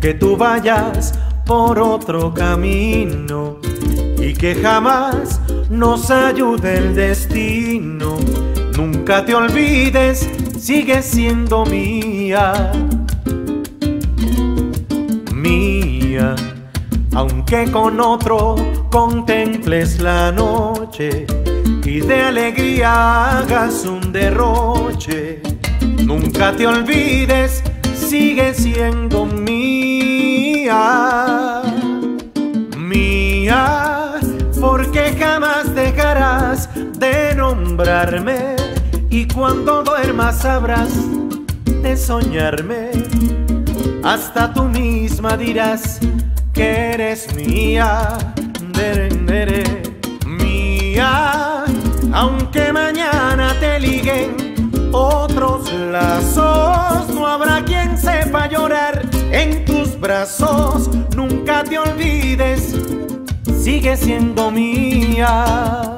aunque tú vayas por otro camino y que jamás nos ayude el destino. Nunca te olvides, sigue siendo mía, mía. Aunque con otro contemples la noche y de alegría hagas un derroche, nunca te olvides, sigue siendo mía, mía, porque jamás dejarás de nombrarme y cuando duermas sabrás de soñarme. Hasta tú misma dirás que eres mía, mía, aunque mañana te liguen otros lazos, no habrá quien sepa llorar en tus brazos. Nunca te olvides, sigue siendo mía.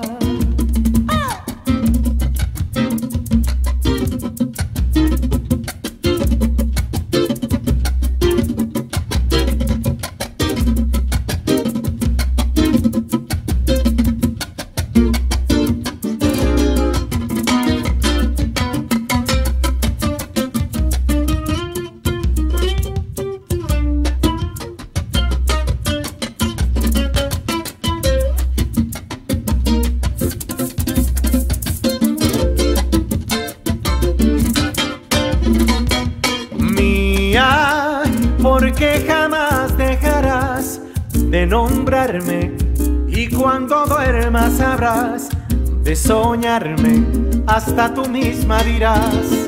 Porque jamás dejarás de nombrarme y cuando duermas sabrás de soñarme. Hasta tú misma dirás,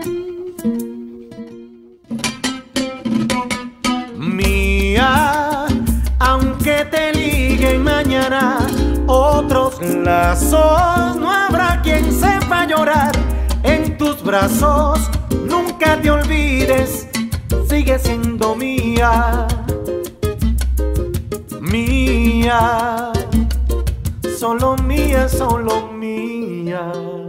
mía, aunque te liguen mañana otros lazos, no habrá quien sepa llorar en tus brazos. Nunca te olvides, sigue siendo mía, mía, solo mía, solo mía.